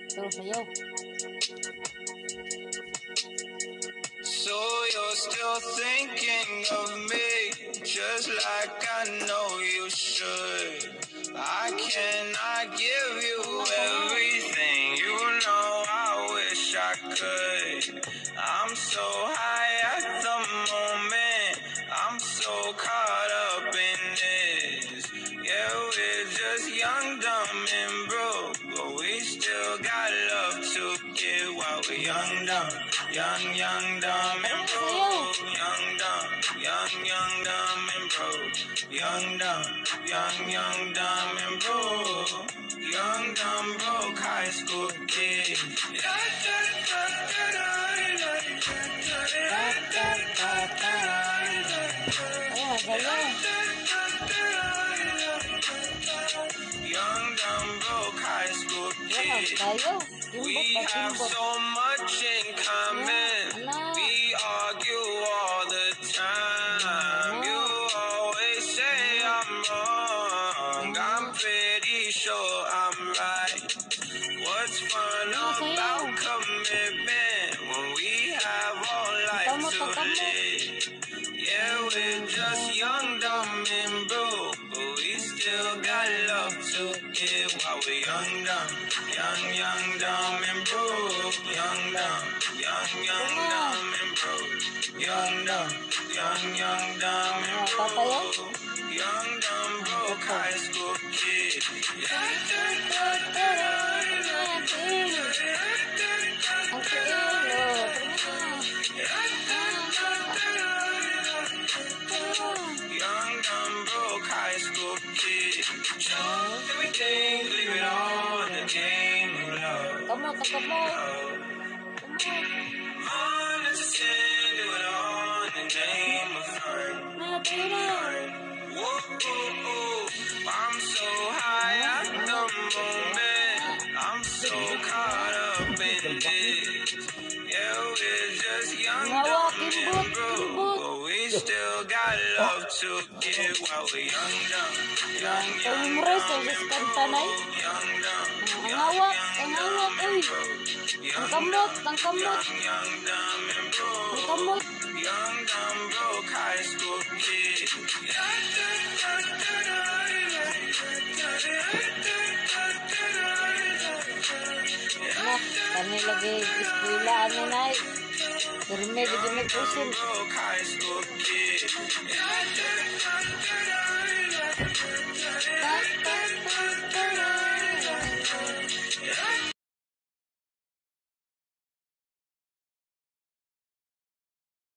Tuh, sayaw. So you're still thinking of me, just like I know you should. I cannot give you everything, you know I wish I could. I'm so high at the moment, I'm so caught up in this. Yeah, we're just young, dumb, and broke, but we still got love to give while we're young, dumb, young, dumb, and broke. Young, dumb, young, dumb, and broke. Young, dumb, and broke. Young, dumb, broke high school kid. Young, dumb, broke high school kid. We have so much in common. We argue all the time. You always say I'm wrong. I'm pretty sure I'm right. What's fun about commitment when we have all life to live? Yeah, we're just young, dumb, and broke, but we still got love to give while we're young, dumb, dumb, and broke. Young, dumb, and broke. Young, dumb, and broke. Young, dumb, broke high school kid. Young, dumb, broke high school kid. Chose everything, leave it all in the game of love. Born as a sin, do it all in the name of fun. Whoa, I'm so high at the moment, I'm so caught up in this. Yeah, we're just young, dumb, and broke, but we still got love to give while we're young, dumb, young, dumb, and broke. Young, dumb, young, dumb, and broke. Young, dumb, and broke. Young, dumb, broke high school kid. Kami lagi eskwela ani nay. Durme di pusin. Broke high school kid.